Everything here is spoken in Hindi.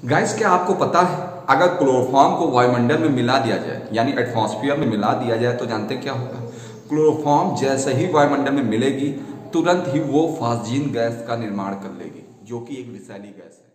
गाइस, क्या आपको पता है अगर क्लोरोफॉर्म को वायुमंडल में मिला दिया जाए यानी एटमॉस्फेयर में मिला दिया जाए तो जानते हैं क्या होगा। क्लोरोफॉर्म जैसे ही वायुमंडल में मिलेगी तुरंत ही वो फास्जीन गैस का निर्माण कर लेगी, जो कि एक विषैली गैस है।